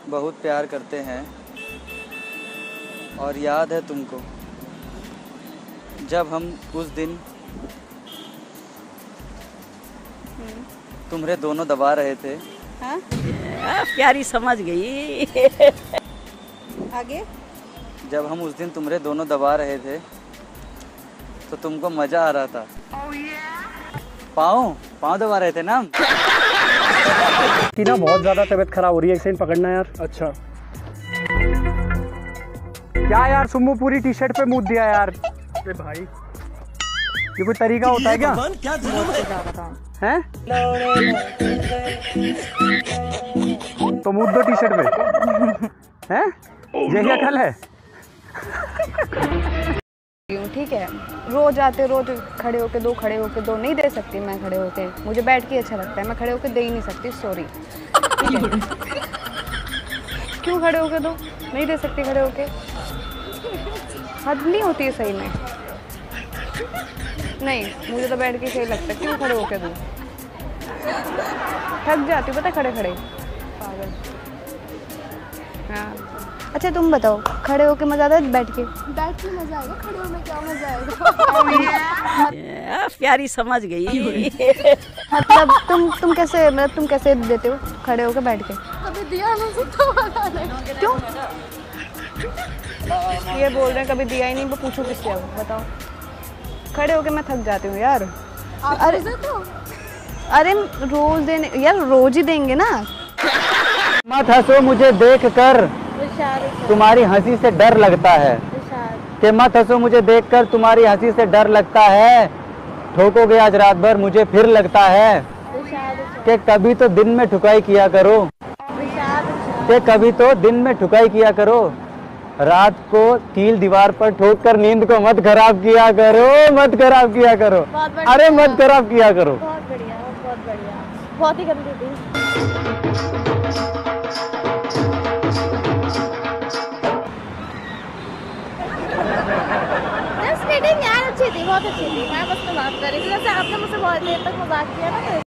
बहुत प्यार करते हैं और याद है तुमको जब हम उस दिन तुम्हारे दोनों दबा रहे थे। हाँ? प्यारी समझ गई। आगे? जब हम उस दिन तुम्हारे दोनों दबा रहे थे तो तुमको मजा आ रहा था। पाँव दबा रहे थे ना हम। कि ना बहुत ज्यादा तबीयत खराब हो रही है, एक सेकंड पकड़ना यार। अच्छा क्या यार, सुम्मू पूरी टी शर्ट पे मूत दिया यार। अरे भाई ये कोई तरीका होता है क्या? हैं? तो मूत दो टी शर्ट पे। हैं? ये क्या कल है? ठीक है, रोज आते रोज खड़े होके दो, खड़े होके दो नहीं दे सकती मैं। खड़े होके मुझे बैठ के अच्छा लगता है, मैं खड़े होके दे ही नहीं सकती, सॉरी। क्यों खड़े होके दो? नहीं दे सकती खड़े होके, हद नहीं होती है सही में। नहीं, मुझे तो बैठ के सही लगता है, क्यों खड़े होके दूँ? थक जाती हूँ पता, खड़े खड़े पागल। हाँ अच्छा तुम बताओ, खड़े होके मजा आता है बैठ के? बैठ के मजा आएगा, खड़े होने क्या मजा आएगा? प्यारी समझ गई। मतलब तुम कैसे देते हो खड़े होके बैठ के? कभी दिया नहीं तो वाला नहीं। क्यों? ये बोल रहे हैं कभी दिया ही नहीं, वो पूछो किससे अब बताओ। खड़े होके मैं थक जाती हूँ यार। अरे तो अरे रोज देने यार, रोज ही देंगे ना। मत हंसो मुझे देख कर, तुम्हारी हंसी से डर लगता है। कि मत हंसो मुझे देखकर, तुम्हारी हंसी से डर लगता है। ठोकोगे आज रात भर मुझे फिर लगता है। कि कभी तो दिन में ठुकाई किया करो, कि कभी तो दिन में ठुकाई किया करो। रात को कील दीवार पर ठोक कर नींद को मत खराब किया करो, मत खराब किया करो। अरे मत खराब किया करो। बहुत बढ़िया, बहुत बढ़िया, बहुत ही गंदी थी। यार अच्छी थी, बहुत अच्छी थी। मैं बस बात कर रही थी, जैसे आपने मुझसे बहुत देर तक मजाक किया ना।